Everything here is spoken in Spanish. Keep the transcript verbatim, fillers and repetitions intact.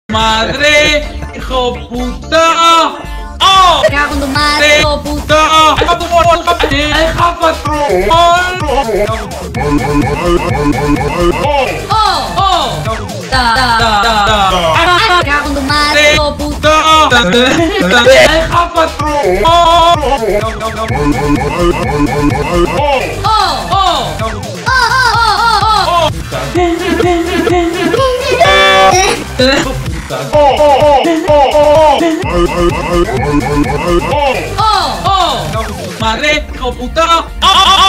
Madre, hijo puta. ¡Oh! Me cago en tu madre, hijo puta. ¡Deja tu mol! ¡Deja patrón! ¡Oh! ¡Oh! Da, da, da, da. Me cago en tu madre, hijo puta. ¡Deja patrón! ¡Oh! ¡Oh! ¡Oh, oh, oh, oh, oh! ¡Oh! ¡Oh! ¡Madre, hijo puta! ¡Oh!